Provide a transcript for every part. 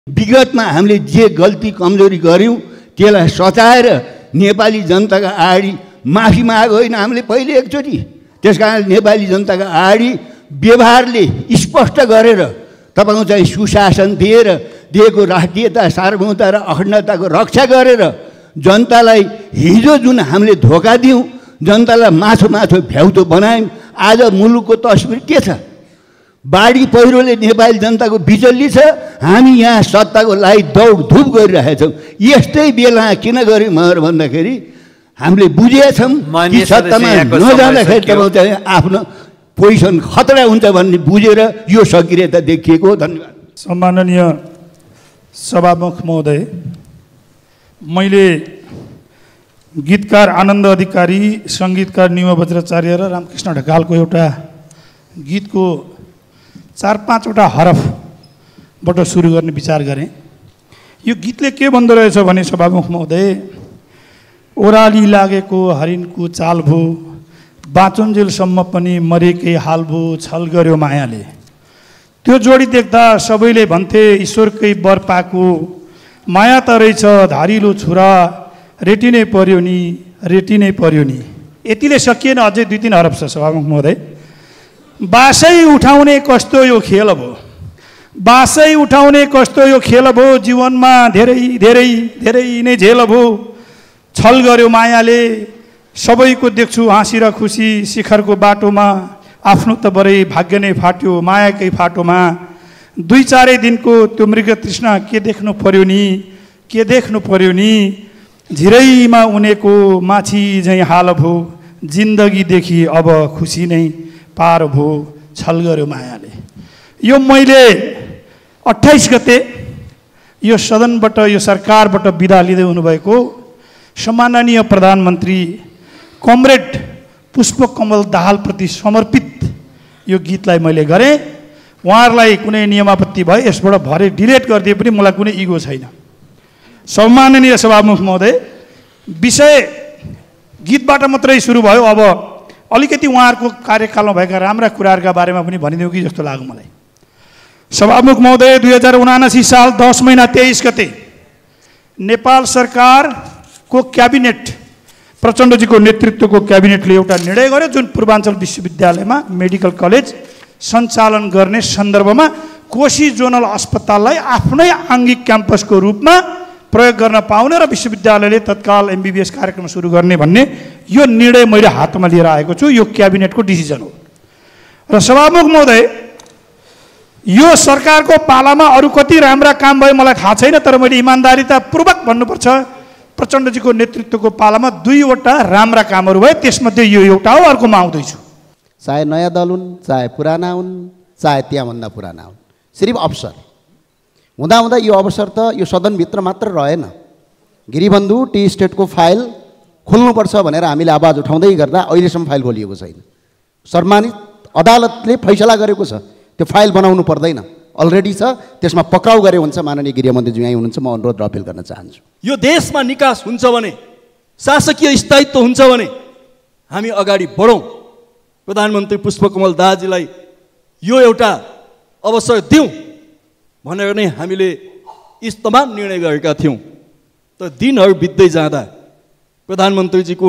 विगतमा हामीले जे गल्ती कमजोरी गर्यौं त्यसलाई सचाएर नेपाली जनताका अगाडि माफी मागेको होइन हामीले पहिले एकचोटि। त्यसकारण नेपाली जनताका अगाडि व्यवहारले स्पष्ट गरेर तपाईको चाहिँ सुशासन दिएको राष्ट्रियता सार्वभौमता र अखण्डताको रक्षा गरेर जनतालाई हिजो जुन हामीले धोका दियौं, जनतालाई माथो भ्याउतो बनायौं, आज मुलुकको तस्बिर के छ? बाढी पहिरोले नेपाली जनताको बिचल्ली छ। हामी यहाँ सत्ताको लागि दौडधुप गरिरहेका छौँ। यस्तै बेला किन गर्यौँ भन्दाखेरि हामीले बुझेछौँ कि सत्तामा नजाँदाखेरि तपाईँ चाहिँ आफ्नो पोजिसन खतरा हुन्छ भन्ने बुझेर यो सक्रियता देखिएको हो। धन्यवाद। सम्माननीय सभामुख महोदय, मैले गीतकार आनन्द अधिकारी, सङ्गीतकार निम बज्राचार्य र रामकृष्ण ढकालको एउटा गीतको 4-5वटा हरफबाट सुरु गर्ने विचार गरेँ। यो गीतले के भन्दो रहेछ भने सभामुख महोदय, ओराली लागेको हरिणको चाल भो, बाँचुन्जेलसम्म पनि मरेकै हाल भो, छल गर्यो मायाले। त्यो जोडी देख्दा सबैले भन्थे ईश्वरकै वर पाएको, माया त रहेछ धारिलो छुरा, रेटिनै पर्यो नि, रेटिनै पर्यो नि। यतिले सकिएन, अझै 2-3 हरफ छ सभामुख महोदय। बासै उठाउने कस्तो यो खेल भयो, बासै उठाउने कस्तो यो खेल भयो, जीवनमा धेरै धेरै धेरै नै झेल भयो, छल गर्यो मायाले। सबैको देख्छु हाँसी र खुसी, शिखरको बाटोमा आफ्नो त बरै भाग्य नै फाट्यो मायाकै फाटोमा। 2-4 दिनको त्यो मृग तृष्णा के देख्नु पर्यो नि, के देख्नु पर्यो नि, झिरैमा उनेको माछी झैँ हाल भो, जिन्दगीदेखि अब खुसी नै पार भो, छल गर्यो मायाले। यो मैले 28 गते यो सदनबाट, यो सरकारबाट बिदा लिँदै हुनुभएको सम्माननीय प्रधानमन्त्री कमरेड पुष्पकमल दाहालप्रति समर्पित यो गीतलाई मैले गरेँ। उहाँहरूलाई कुनै नियमापत्ति भए यसबाट भरे डिलिट गरिदिए पनि मलाई कुनै इगो छैन। सम्माननीय सभामुख महोदय, विषय गीतबाट मात्रै सुरु भयो। अब अलिकति उहाँहरूको कार्यकालमा भएका राम्रा कुराहरूका बारेमा पनि भनिदिउँ कि जस्तो लाग्यो मलाई। सभामुख महोदय, 2079 साल 10 महिना 23 गते नेपाल सरकारको क्याबिनेट, प्रचण्डजीको नेतृत्वको क्याबिनेटले एउटा निर्णय गर्यो जुन पूर्वाञ्चल विश्वविद्यालयमा मेडिकल कलेज सञ्चालन गर्ने सन्दर्भमा कोशी जोनल अस्पताललाई आफ्नै आङ्गिक क्याम्पसको रूपमा प्रयोग गर्न पाउने र विश्वविद्यालयले तत्काल MBBS कार्यक्रम सुरु गर्ने भन्ने यो निर्णय मैले हातमा लिएर आएको छु। यो क्याबिनेटको डिसिजन हो। र सभामुख महोदय, यो सरकारको पालामा अरू कति राम्रा काम भयो मलाई थाहा छैन, तर मैले इमान्दारितापूर्वक भन्नुपर्छ, प्रचण्डजीको नेतृत्वको पालामा 2वटा राम्रा कामहरू भए, त्यसमध्ये यो एउटा हो। अर्कोमा आउँदैछु। चाहे नयाँ दल हुन्, चाहे पुराना हुन्, चाहे त्यहाँभन्दा पुराना हुन्, सिर्फ अवसर हुँदा यो अवसर त यो सदनभित्र मात्र रहेन। गिरिबन्धु टी स्टेटको फाइल खोल्नुपर्छ भनेर हामीले आवाज उठाउँदै गर्दा अहिलेसम्म फाइल खोलिएको छैन। सम्मानित अदालतले फैसला गरेको छ त्यो फाइल बनाउनु पर्दैन, अलरेडी छ, त्यसमा पक्राउ गरे हुन्छ। माननीय गृहमन्त्रीज्यू यहीँ हुनुहुन्छ, म अनुरोध र अपिल गर्न चाहन्छु। यो देशमा निकास हुन्छ भने, शासकीय स्थायित्व हुन्छ भने हामी अगाडि बढौँ। प्रधानमन्त्री पुष्पकमल दाहालजीलाई यो एउटा अवसर दिउँ भनेर नै हामीले यी तमाम निर्णय गरेका थियौँ। तर दिनहरू बित्दै जाँदा प्रधानमन्त्रीजीको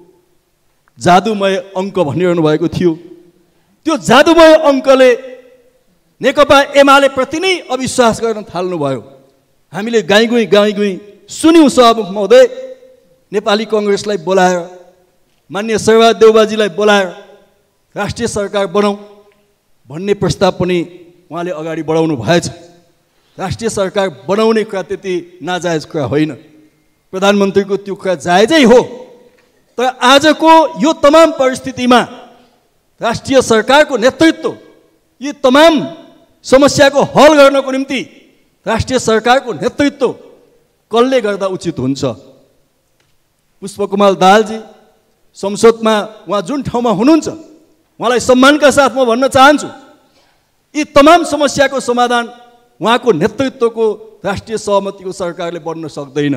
जादुमय अङ्क भनिरहनु भएको थियो। त्यो जादुमय अङ्कले नेकपा एमाले प्रति नै अविश्वास गर्न थाल्नुभयो। हामीले गाईगुई सुन्यौँ सभामुख महोदय, नेपाली कङ्ग्रेसलाई बोलाएर, माननीय शेरबहादुर देउबाजीलाई बोलाएर राष्ट्रिय सरकार बनाऊ भन्ने प्रस्ताव पनि उहाँले अगाडि बढाउनु भएछ। राष्ट्रिय सरकार बनाउने कुरा त्यति नाजायज कुरा होइन, प्रधानमन्त्रीको त्यो कुरा जायजै हो। तर आजको यो तमाम परिस्थितिमा राष्ट्रिय सरकारको नेतृत्व, यी तमाम समस्याको हल गर्नको निम्ति राष्ट्रिय सरकारको नेतृत्व कसले गर्दा उचित हुन्छ? पुष्पकमल दाहालजी संसदमा उहाँ जुन ठाउँमा हुनुहुन्छ उहाँलाई सम्मानका साथ म भन्न चाहन्छु, यी तमाम समस्याको समाधान उहाँको नेतृत्वको राष्ट्रिय सहमतिको सरकारले बन्न सक्दैन।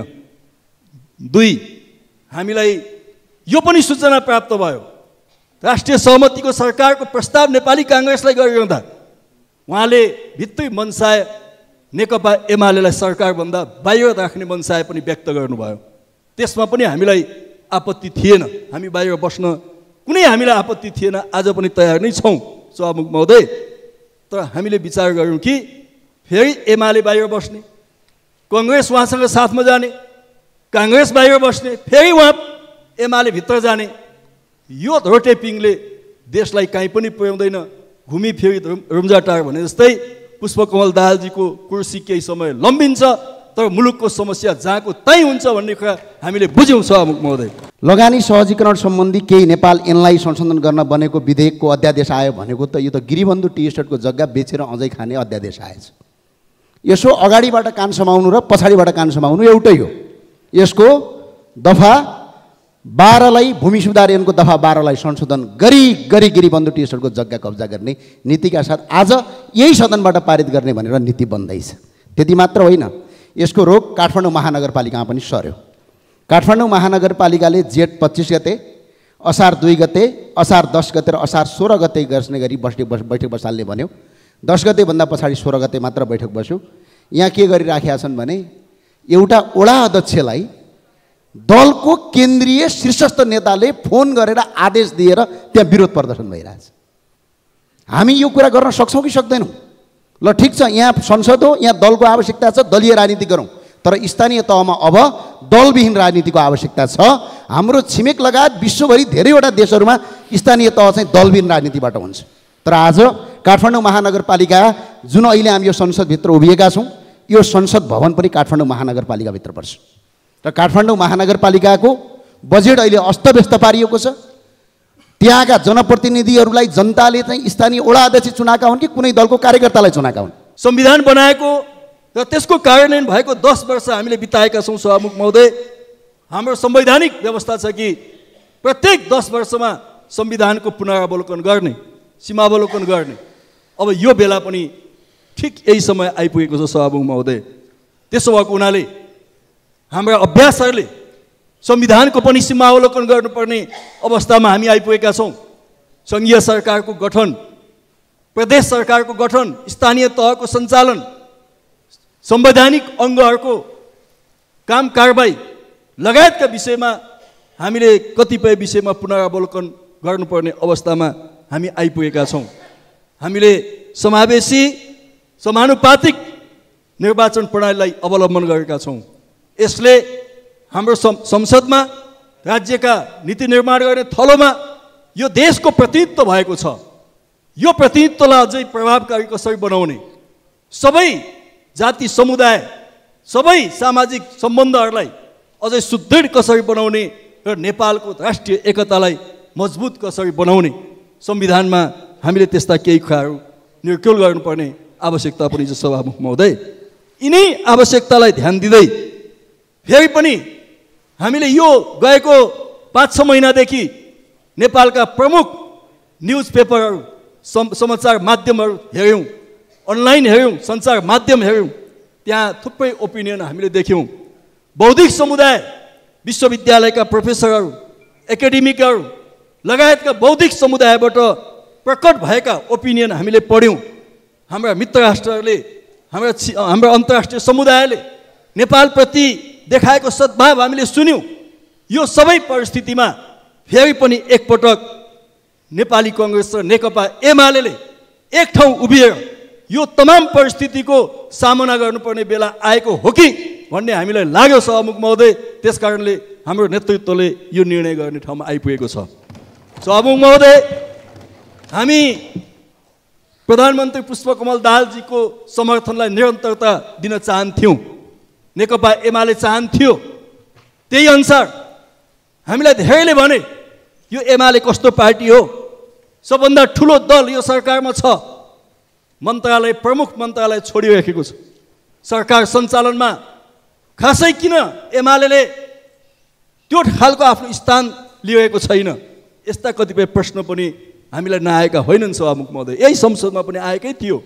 2, हामीलाई यो पनि सूचना प्राप्त भयो, राष्ट्रिय सहमतिको सरकारको प्रस्ताव नेपाली काङ्ग्रेसलाई गरिरहँदा उहाँले भित्री मनसाय नेकपा एमालेलाई सरकारभन्दा बाहिर राख्ने मनसाय पनि व्यक्त गर्नुभयो। त्यसमा पनि हामीलाई आपत्ति थिएन, हामी बाहिर बस्न कुनै हामीलाई आपत्ति थिएन, आज पनि तयार नै छौँ सभामुख महोदय। तर हामीले विचार गऱ्यौँ कि फेरि एमाले बाहिर बस्ने, कङ्ग्रेस उहाँसँग साथमा जाने, काङ्ग्रेस बाहिर बस्ने, फेरि उहाँ एमाले भित्र जाने, यो रोटेपिङले देशलाई कहीँ पनि पुर्याउँदैन। घुमी फेरि रुम्जाटार भने जस्तै पुष्पकमल दाहालजीको कुर्सी केही समय लम्बिन्छ, तर मुलुकको समस्या जहाँको त्यहीँ हुन्छ भन्ने कुरा हामीले बुझ्यौँ सभामुख महोदय। लगानी सहजीकरण सम्बन्धी केही नेपाल ऐनलाई संशोधन गर्न बनेको विधेयकको अध्यादेश आयो भनेको त यो त गिरिबन्धु टी एस्टेटको जग्गा बेचेर अझै खाने अध्यादेश आएछ। यसो अगाडिबाट कान समाउनु र पछाडिबाट कान समाउनु एउटै हो। यसको दफा 12लाई भूमि सुधार ऐनको दफा 12लाई संशोधन गरी गिरिबन्धु टी एस्टेटको जग्गा कब्जा गर्ने नीतिका साथ आज यही सदनबाट पारित गर्ने भनेर नीति बन्दैछ। त्यति मात्र होइन, यसको रोग काठमाडौँ महानगरपालिकामा पनि सर्यो। काठमाडौँ महानगरपालिकाले जेठ 25 गते, असार 2 गते, असार 10 गते र असार 16 गते गर्ने गरी बैठक बसाल्ने भन्यो। 10 गतेभन्दा पछाडि 16 गते मात्र बैठक बस्यो। यहाँ के गरिराखेका छन् भने एउटा वडा अध्यक्षलाई दलको केन्द्रीय शीर्षस्थ नेताले फोन गरेर आदेश दिएर त्यहाँ विरोध प्रदर्शन भइरहेछ। हामी यो कुरा गर्न सक्छौँ कि सक्दैनौँ? ल ठिक छ, यहाँ संसद हो, यहाँ दलको आवश्यकता छ, दलीय राजनीति गरौँ, तर स्थानीय तहमा अब दलविहीन राजनीतिको आवश्यकता छ। हाम्रो छिमेक लगायत विश्वभरि धेरैवटा देशहरूमा स्थानीय तह चाहिँ दलविहीन राजनीतिबाट हुन्छ। तर आज काठमाडौँ महानगरपालिका जुन अहिले हामी यो संसदभित्र उभिएका छौँ, यो संसद भवन पनि काठमाडौँ महानगरपालिकाभित्र पर्छ र काठमाडौँ महानगरपालिकाको बजेट अहिले अस्तव्यस्त पारिएको छ। त्यहाँका जनप्रतिनिधिहरूलाई जनताले चाहिँ स्थानीय वडा अध्यक्ष चुनाएका हुन् कि कुनै दलको कार्यकर्तालाई चुनाएका हुन्? संविधान बनाएको र त्यसको कार्यान्वयन भएको 10 वर्ष हामीले बिताएका छौँ सभामुख महोदय। हाम्रो संवैधानिक व्यवस्था छ कि प्रत्येक 10 वर्षमा संविधानको पुनरावलोकन गर्ने, सीमावलोकन गर्ने। अब यो बेला पनि ठिक यही समय आइपुगेको छ सभामुख महोदय। त्यसो भएको हुनाले हाम्रा अभ्यासहरूले संविधानको पनि सीमावलोकन गर्नुपर्ने अवस्थामा हामी आइपुगेका छौँ। सङ्घीय सरकारको गठन, प्रदेश सरकारको गठन, स्थानीय तहको सञ्चालन, संवैधानिक अङ्गहरूको काम कारबाही लगायतका विषयमा हामीले कतिपय विषयमा पुनरावलोकन गर्नुपर्ने अवस्थामा हामी आइपुगेका छौँ। हामीले समावेशी समानुपातिक निर्वाचन प्रणालीलाई अवलम्बन गरेका छौँ। यसले हाम्रो संसदमा राज्यका नीति निर्माण गर्ने थलोमा यो देशको प्रतिनिधित्व भएको छ। यो प्रतिनिधित्वलाई अझै प्रभावकारी कसरी बनाउने, सबै जाति समुदाय, सबै सामाजिक सम्बन्धहरूलाई अझै सुदृढ कसरी बनाउने र नेपालको राष्ट्रिय एकतालाई मजबुत कसरी बनाउने, संविधानमा हामीले त्यस्ता केही कुराहरू निर्क्युल गर्नुपर्ने आवश्यकता पनि छ सभामुख महोदय। यिनै आवश्यकतालाई ध्यान दिँदै फेरि पनि हामीले यो गएको 5-6 महिनादेखि नेपालका प्रमुख न्युज पेपरहरू, समाचार माध्यमहरू हेऱ्यौँ, अनलाइन हेऱ्यौँ, सञ्चार माध्यम हेऱ्यौँ, त्यहाँ थुप्रै ओपिनियन हामीले देख्यौँ। बौद्धिक समुदाय, विश्वविद्यालयका प्रोफेसरहरू, एकाडेमिकहरू लगायतका बौद्धिक समुदायबाट प्रकट भएका ओपिनियन हामीले पढ्यौँ। हाम्रा मित्र राष्ट्रहरूले, हाम्रा अन्तर्राष्ट्रिय समुदायले नेपालप्रति देखाएको सद्भाव हामीले सुन्यौँ। यो सबै परिस्थितिमा फेरि पनि एकपटक नेपाली कङ्ग्रेस र नेकपा एमाले एक ठाउँ उभिएर यो तमाम परिस्थितिको सामना गर्नुपर्ने बेला आएको हो कि भन्ने हामीलाई लाग्यो सभामुख महोदय। त्यसकारणले हाम्रो नेतृत्वले यो निर्णय गर्ने ठाउँमा आइपुगेको छ। सभामुख महोदय, हामी प्रधानमन्त्री पुष्पकमल दाहालजीको समर्थनलाई निरन्तरता दिन चाहन्थ्यौँ, नेकपा एमाले चाहन्थ्यो। त्यही अनुसार हामीलाई धेरैले भने यो एमाले कस्तो पार्टी हो, सबभन्दा ठुलो दल यो सरकारमा छ, मन्त्रालय, प्रमुख मन्त्रालय छोडिराखेको छ, सरकार सञ्चालनमा खासै किन एमाले त्यो खालको आफ्नो स्थान लिएको छैन, यस्ता कतिपय प्रश्न पनि हामीलाई नआएका होइनन् सभामुख महोदय। यही संसदमा पनि आएकै थियो।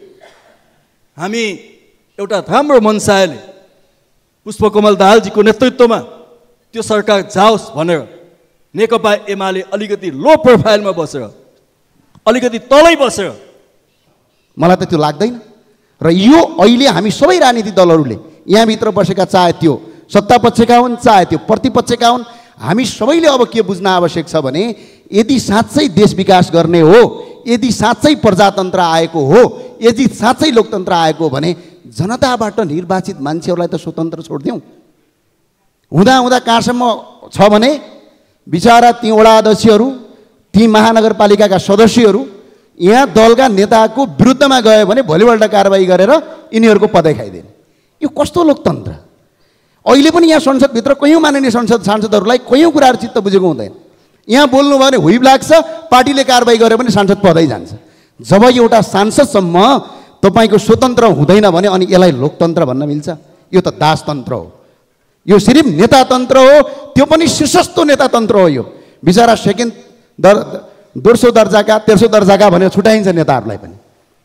हामी एउटा राम्रो मनसायले पुष्पकमल दाहालजीको नेतृत्वमा त्यो सरकार जाओस् भनेर नेकपा एमाले अलिकति लो प्रोफाइलमा बसेर, अलिकति तलै बसेर, मलाई त त्यो लाग्दैन। र यो अहिले हामी सबै राजनीतिक दलहरूले यहाँभित्र बसेका, चाहे त्यो सत्ता पक्षका हुन् चाहे त्यो प्रतिपक्षका हुन्, हामी सबैले अब के बुझ्न आवश्यक छ भने यदि साँच्चै देश विकास गर्ने हो, यदि साँच्चै प्रजातन्त्र आएको हो, यदि साँच्चै लोकतन्त्र आएको हो भने जनताबाट निर्वाचित मान्छेहरूलाई त स्वतन्त्र छोडिदिउँ। हुँदा कहाँसम्म छ भने बिचारा ती वडा अध्यक्षहरू, ती महानगरपालिकाका सदस्यहरू यहाँ दलका नेताको विरुद्धमा गयो भने भोलिपल्ट कारबाही गरेर यिनीहरूको पदै खाइदिने। यो कस्तो लोकतन्त्र? अहिले पनि यहाँ संसदभित्र कयौँ माननीय सांसदहरूलाई कयौँ कुराहरू चित्त बुझेको हुँदैन। यहाँ बोल्नुभयो भने हुइब लाग्छ, पार्टीले कारबाही गर्यो भने सांसद पदै जान्छ। जब एउटा सांसदसम्म तपाईँको स्वतन्त्र हुँदैन भने अनि यसलाई लोकतन्त्र भन्न मिल्छ? यो त दासतन्त्र हो, यो सिर्फ नेतातन्त्र हो, त्यो पनि शीर्षस्थ नेतातन्त्र हो। यो बिचरा सेकेन्ड दोस्रो दर्जाका तेस्रो दर्जाका भनेर छुट्याइन्छ नेताहरूलाई पनि।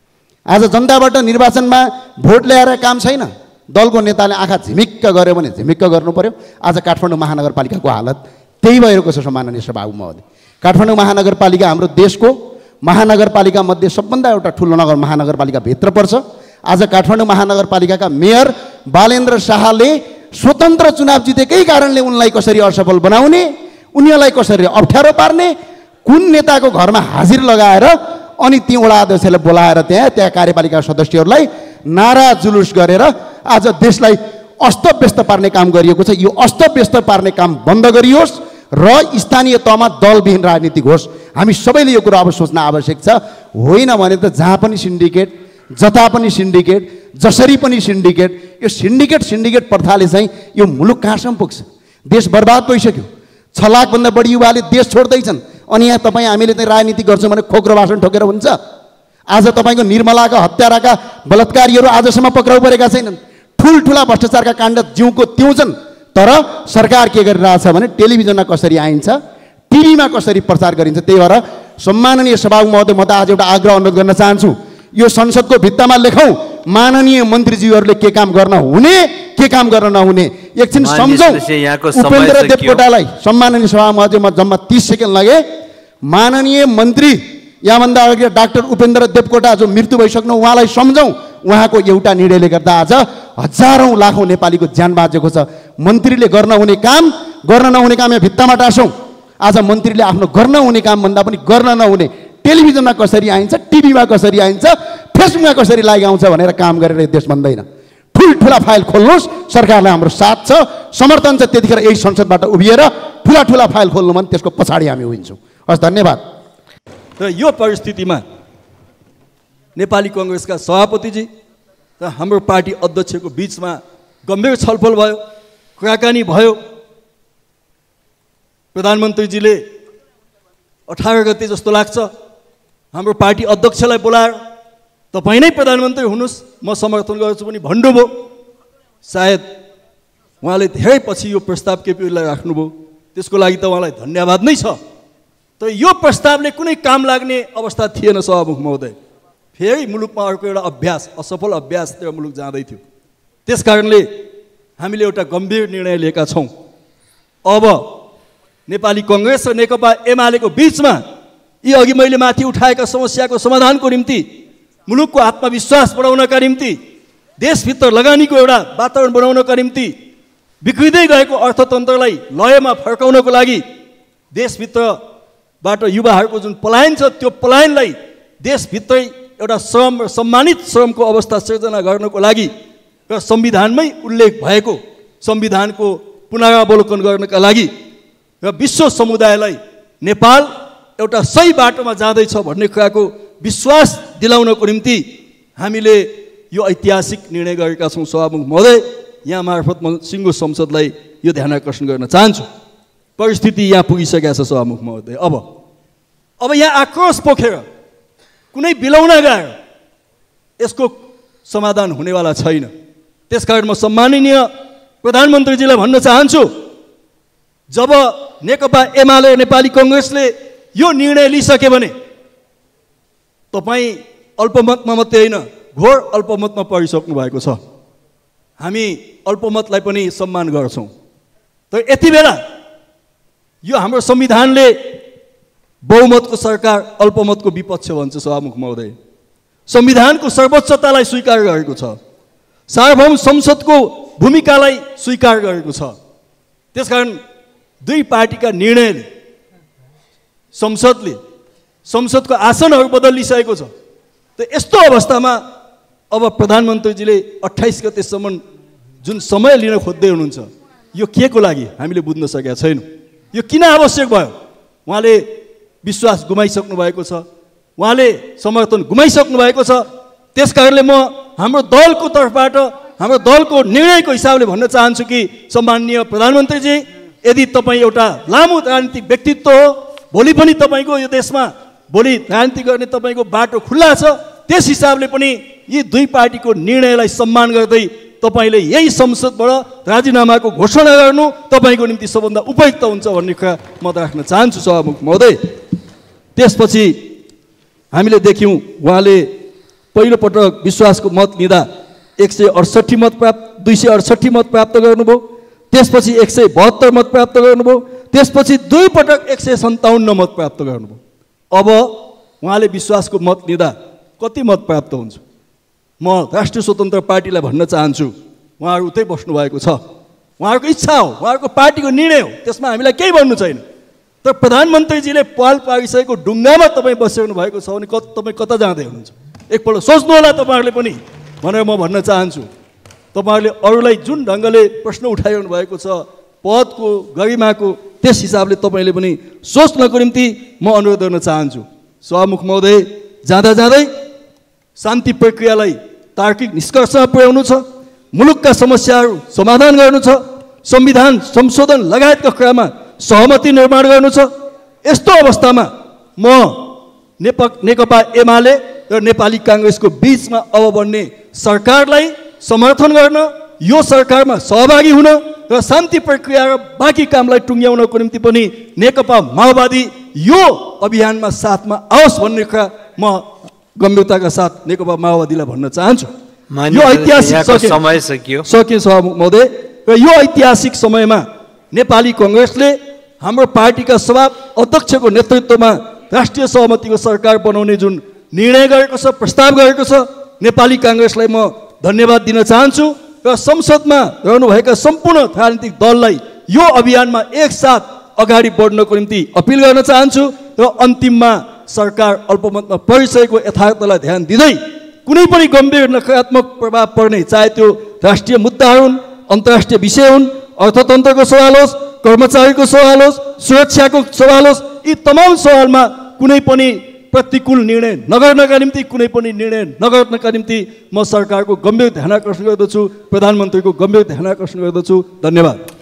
आज जनताबाट निर्वाचनमा भोट ल्याएर काम छैन, दलको नेताले आँखा झिमिक्क गर्यो भने झिमिक्क गर्नु पर्यो। आज काठमाडौँ महानगरपालिकाको हालत त्यही भइरहेको छ सम्माननीय सभामुख महोदय। काठमाडौँ महानगरपालिका हाम्रो देशको महानगरपालिका मध्ये सबभन्दा एउटा ठुलो महानगरपालिका भित्र पर्छ। आज काठमाडौँ महानगरपालिकाका मेयर बालेन्द्र शाहले स्वतन्त्र चुनाव जितेकै कारणले उनलाई कसरी असफल बनाउने, उनीहरूलाई कसरी अप्ठ्यारो पार्ने, कुन नेताको घरमा हाजिर लगाएर अनि ती वडा अध्यक्षले बोलाएर त्यहाँ कार्यपालिका सदस्यहरूलाई नारा जुलुस गरेर आज देशलाई अस्तव्यस्त पार्ने काम गरिएको छ। यो अस्तव्यस्त पार्ने काम बन्द गरियोस् र स्थानीय तहमा दलविहीन राजनीति होस्। हामी सबैले यो कुरा अब सोच्न आवश्यक छ। होइन भने त जहाँ पनि सिन्डिकेट, जता पनि सिन्डिकेट, जसरी पनि सिन्डिकेट, यो सिन्डिकेट प्रथाले चाहिँ यो मुलुक कहाँसम्म पुग्छ? देश बर्बाद भइसक्यो। 6 लाखभन्दा बढी युवाले देश छोड्दैछन् अनि यहाँ तपाईँ हामीले चाहिँ राजनीति गर्छौँ भने खोक्रो भाषण ठोकेर हुन्छ? आज तपाईँको निर्मलाका हत्याराका बलात्कारीहरू आजसम्म पक्राउ परेका छैनन्। ठुल्ठुला भ्रष्टाचारका काण्ड जिउको त्यौँ छन्। तर सरकार के गरिरहेछ भने टेलिभिजनमा कसरी आइन्छ, टिभीमा कसरी प्रचार गरिन्छ। त्यही भएर सम्माननीय सभामुख महोदय, म त आज एउटा आग्रह अनुरोध गर्न चाहन्छु, यो संसदको भित्तामा लेखौँ माननीय मन्त्रीज्यूहरूले के काम गर्न हुने, के काम गर्न नहुने। एकछिन सम्झौँ उपेन्द्र देवकोटालाई। सम्माननीय सभामुख महोदय, म जम्मा 30 सेकेन्ड लगे। माननीय मन्त्री यहाँभन्दा अगाडि डाक्टर उपेन्द्र देवकोटा जो मृत्यु भइसक्नु, उहाँलाई सम्झौँ। उहाँको एउटा निर्णयले गर्दा आज हजारौँ लाखौँ नेपालीको ज्यान बाँचेको छ। मन्त्रीले गर्न हुने काम, गर्न नहुने काम यहाँ भित्तामा टाँसौँ। आज मन्त्रीले आफ्नो गर्न हुने काम भन्दा पनि गर्न नहुने, टेलिभिजनमा कसरी आइन्छ, टिभीमा कसरी आइन्छ, फेसबुकमा कसरी लागि आउँछ भनेर काम गरेर देश बन्दैन। ठुल्ठुला फाइल खोल्नुहोस्, सरकारलाई हाम्रो साथ छ, समर्थन छ। त्यतिखेर यही संसदबाट उभिएर ठुला फाइल खोल्नु भने त्यसको पछाडि हामी उभिन्छौँ। हस्, धन्यवाद। र यो परिस्थितिमा नेपाली कङ्ग्रेसका सभापतिजी र हाम्रो पार्टी अध्यक्षको बिचमा गम्भीर छलफल भयो, कुराकानी भयो। प्रधानमन्त्रीजीले 18 गते जस्तो लाग्छ हाम्रो पार्टी अध्यक्षलाई बोलाएर तपाईँ नै प्रधानमन्त्री हुनुहोस्, म समर्थन गर्छु पनि भन्नुभयो। सायद उहाँले धेरै पछि यो प्रस्ताव केपीओलीलाई राख्नुभयो, त्यसको लागि त उहाँलाई धन्यवाद नै छ। तर यो प्रस्तावले कुनै काम लाग्ने अवस्था थिएन सभामुख महोदय। फेरि मुलुकमा अर्को एउटा अभ्यास, असफल अभ्यासतिर मुलुक जाँदै थियो। त्यसकारणले हामीले एउटा गम्भीर निर्णय लिएका छौँ। अब नेपाली कङ्ग्रेस र नेकपा एमालेको बिचमा यी अघि मैले माथि उठाएका समस्याको समाधानको निम्ति, मुलुकको आत्मविश्वास बढाउनका निम्ति, देशभित्र लगानीको एउटा वातावरण बनाउनका निम्ति, बिग्रिँदै गएको अर्थतन्त्रलाई लयमा फर्काउनको लागि, देशभित्रबाट युवाहरूको जुन पलायन छ त्यो पलायनलाई देशभित्रै एउटा श्रम र सम्मानित श्रमको अवस्था सिर्जना गर्नको लागि र संविधानमै उल्लेख भएको संविधानको पुनरावलोकन गर्नका लागि र विश्व समुदायलाई नेपाल एउटा सही बाटोमा जाँदैछ भन्ने कुराको विश्वास दिलाउनको निम्ति हामीले यो ऐतिहासिक निर्णय गरेका छौँ। सभामुख महोदय, यहाँ मार्फत म सिङ्गो संसदलाई यो ध्यान आकर्षण गर्न चाहन्छु। परिस्थिति यहाँ पुगिसकेको छ सभामुख महोदय। अब यहाँ आक्रोश पोखेर कुनै बिलौना गाएर यसको समाधान हुनेवाला छैन। त्यसकारण म सम्माननीय प्रधानमन्त्रीजीलाई भन्न चाहन्छु, जब नेकपा एमाले नेपाली कङ्ग्रेसले यो निर्णय लिइसके भने तपाईँ अल्पमतमा मात्रै होइन, घोर अल्पमतमा परिसक्नु भएको छ। हामी अल्पमतलाई पनि सम्मान गर्छौँ। तर यति बेला यो हाम्रो संविधानले बहुमतको सरकार अल्पमतको विपक्ष भन्छ सभामुख महोदय। संविधानको सर्वोच्चतालाई स्वीकार गरेको छ, सार्वभौम संसदको भूमिकालाई स्वीकार गरेको छ। त्यसकारण दुई पार्टीका निर्णयले संसदको आसनहरू बदलिसकेको छ। त यस्तो अवस्थामा अब प्रधानमन्त्रीजीले 28 गतेसम्म जुन समय लिन खोज्दै हुनुहुन्छ, यो के को लागि हामीले बुझ्न सकेका छैनौँ। यो किन आवश्यक भयो? उहाँले विश्वास गुमाइसक्नु भएको छ, उहाँले समर्थन गुमाइसक्नु भएको छ। त्यसकारणले म हाम्रो दलको तर्फबाट, हाम्रो दलको निर्णयको हिसाबले भन्न चाहन्छु कि सम्माननीय प्रधानमन्त्रीजी, यदि तपाईँ एउटा लामो राजनीतिक व्यक्तित्व हो, भोलि पनि तपाईँको यो देशमा भोलि राजनीति गर्ने तपाईँको बाटो खुल्ला छ, त्यस हिसाबले पनि यी दुई पार्टीको निर्णयलाई सम्मान गर्दै तपाईँले यही संसदबाट राजीनामाको घोषणा गर्नु तपाईँको निम्ति सबभन्दा उपयुक्त हुन्छ भन्ने कुरा म राख्न चाहन्छु सभामुख महोदय। त्यसपछि हामीले देख्यौँ उहाँले पहिलोपटक विश्वासको मत लिँदा 168 मत प्राप्त 268 मत प्राप्त गर्नुभयो, त्यसपछि 172 मत प्राप्त गर्नुभयो, त्यसपछि दुई पटक 157 मत प्राप्त गर्नुभयो। अब उहाँले विश्वासको मत लिँदा कति मत प्राप्त हुन्छ? म राष्ट्रिय स्वतन्त्र पार्टीलाई भन्न चाहन्छु, उहाँहरू उतै बस्नु भएको छ, उहाँहरूको इच्छा हो, उहाँहरूको पार्टीको निर्णय हो, त्यसमा हामीलाई केही भन्नु छैन। तर प्रधानमन्त्रीजीले पाल पारिसकेको ढुङ्गामा तपाईँ बसिरहनु भएको छ भने तपाईँ कता जाँदै हुनुहुन्छ? एकपल्ट सोच्नु होला तपाईँहरूले पनि भनेर म भन्न चाहन्छु। तपाईँहरूले अरूलाई जुन ढङ्गले प्रश्न उठाइरहनु भएको छ पदको गरिमाको, त्यस हिसाबले तपाईँले पनि सोच्नको निम्ति म अनुरोध गर्न चाहन्छु। सभामुख महोदय, जाँदा जाँदै शान्ति प्रक्रियालाई तार्किक निष्कर्षमा पुर्याउनु छ, मुलुकका समस्याहरू समाधान गर्नु छ, संविधान संशोधन लगायतका कुरामा सहमति निर्माण गर्नु छ। यस्तो अवस्थामा म नेकपा एमाले र नेपाली काङ्ग्रेसको बीचमा अब बन्ने सरकारलाई समर्थन गर्न, यो सरकारमा सहभागी हुन र शान्ति प्रक्रिया र बाँकी कामलाई टुङ्ग्याउनको निम्ति पनि नेकपा माओवादी यो अभियानमा साथमा आओस् भन्ने कुरा म गम्भीरताका साथ नेकपा माओवादीलाई भन्न चाहन्छु। यो ऐतिहासिक समय सकियो सभामुख महोदय, र यो ऐतिहासिक समयमा नेपाली काङ्ग्रेसले हाम्रो पार्टीका सभा अध्यक्षको नेतृत्वमा राष्ट्रिय सहमतिको सरकार बनाउने जुन निर्णय गरेको छ, प्रस्ताव गरेको छ, नेपाली काङ्ग्रेसलाई म धन्यवाद दिन चाहन्छु र संसदमा रहनुभएका सम्पूर्ण राजनीतिक दललाई यो अभियानमा एकसाथ अगाडि बढ्नको निम्ति अपिल गर्न चाहन्छु। र अन्तिममा सरकार अल्पमतमा परिसकेको यथार्थलाई ध्यान दिँदै कुनै पनि गम्भीर नकारात्मक प्रभाव पर्ने, चाहे त्यो राष्ट्रिय मुद्दाहरू हुन्, अन्तर्राष्ट्रिय विषय हुन्, अर्थतन्त्रको सवाल होस्, कर्मचारीको सवाल होस्, सुरक्षाको सवाल होस्, यी तमाम सवालमा कुनै पनि प्रतिकूल निर्णय नगर्नका निम्ति, कुनै पनि निर्णय नगर्नका निम्ति म सरकारको गम्भीर ध्यानाकर्षण गर्दछु, प्रधानमन्त्रीको गम्भीर ध्यानाकर्षण गर्दछु। धन्यवाद।